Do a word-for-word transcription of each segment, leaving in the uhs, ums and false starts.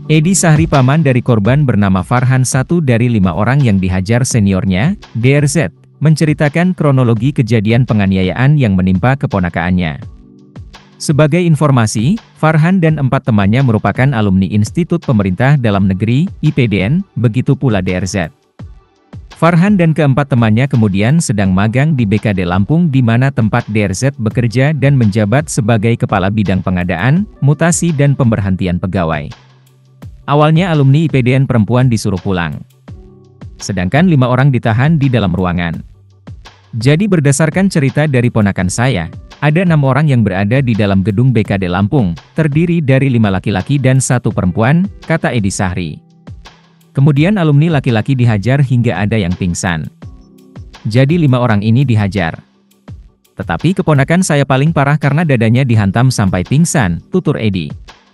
Edi Sahri, paman dari korban bernama Farhan, satu dari lima orang yang dihajar seniornya, D R Z, menceritakan kronologi kejadian penganiayaan yang menimpa keponakannya. Sebagai informasi, Farhan dan empat temannya merupakan alumni Institut Pemerintah Dalam Negeri, I P D N, begitu pula D R Z. Farhan dan keempat temannya kemudian sedang magang di B K D Lampung, di mana tempat D R Z bekerja dan menjabat sebagai Kepala Bidang Pengadaan, Mutasi dan Pemberhentian Pegawai. Awalnya alumni I P D N perempuan disuruh pulang, sedangkan lima orang ditahan di dalam ruangan. Jadi berdasarkan cerita dari ponakan saya, ada enam orang yang berada di dalam gedung B K D Lampung, terdiri dari lima laki-laki dan satu perempuan, kata Edi Sahri. Kemudian alumni laki-laki dihajar hingga ada yang pingsan. Jadi lima orang ini dihajar. Tetapi keponakan saya paling parah karena dadanya dihantam sampai pingsan, tutur Edi.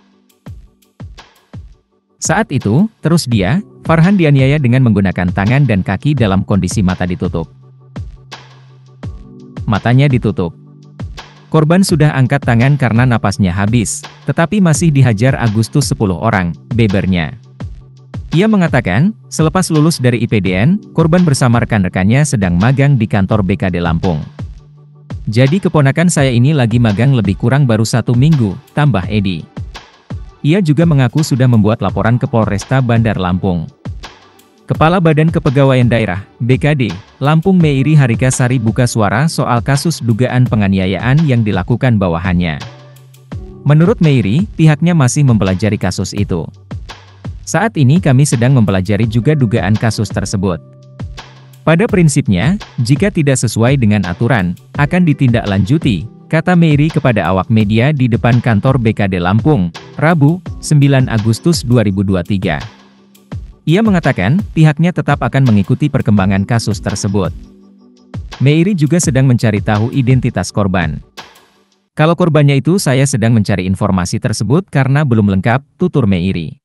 Saat itu, terus dia, Farhan dianiaya dengan menggunakan tangan dan kaki dalam kondisi mata ditutup. Matanya ditutup. Korban sudah angkat tangan karena napasnya habis, tetapi masih dihajar Agustus sepuluh orang, bebernya. Ia mengatakan, selepas lulus dari I P D N, korban bersama rekan-rekannya sedang magang di kantor B K D Lampung. Jadi keponakan saya ini lagi magang lebih kurang baru satu minggu, tambah Edi. Ia juga mengaku sudah membuat laporan ke Polresta Bandar Lampung. Kepala Badan Kepegawaian Daerah, B K D, Lampung Meiri Harika Sari buka suara soal kasus dugaan penganiayaan yang dilakukan bawahannya. Menurut Meiri, pihaknya masih mempelajari kasus itu. Saat ini kami sedang mempelajari juga dugaan kasus tersebut. Pada prinsipnya, jika tidak sesuai dengan aturan, akan ditindaklanjuti, kata Meiri kepada awak media di depan kantor B K D Lampung, Rabu, sembilan Agustus dua ribu dua puluh tiga. Ia mengatakan, pihaknya tetap akan mengikuti perkembangan kasus tersebut. Meiri juga sedang mencari tahu identitas korban. Kalau korbannya itu saya sedang mencari informasi tersebut karena belum lengkap, tutur Meiri.